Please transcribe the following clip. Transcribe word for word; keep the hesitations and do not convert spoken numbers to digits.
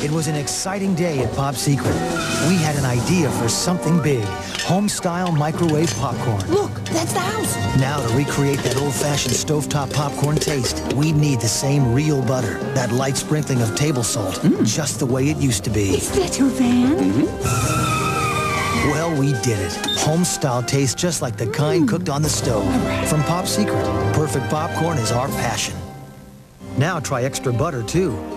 It was an exciting day at Pop Secret. We had an idea for something big. Home-style microwave popcorn. Look, that's the house. Now to recreate that old-fashioned stovetop popcorn taste, we'd need the same real butter, that light sprinkling of table salt, mm. just the way it used to be. Is that your van? Mm-hmm. Well, we did it. Home-style taste just like the kind mm. cooked on the stove. Right. From Pop Secret, perfect popcorn is our passion. Now try extra butter, too.